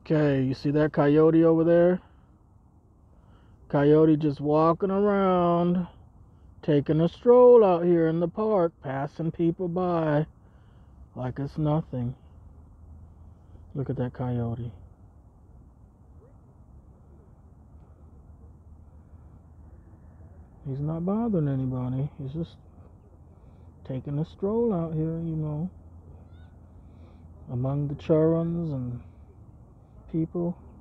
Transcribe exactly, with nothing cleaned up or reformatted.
Okay, you see that coyote over there? Coyote just walking around, taking a stroll out here in the park, passing people by like it's nothing. Look at that coyote. He's not bothering anybody. He's just taking a stroll out here, you know, among the churns and people.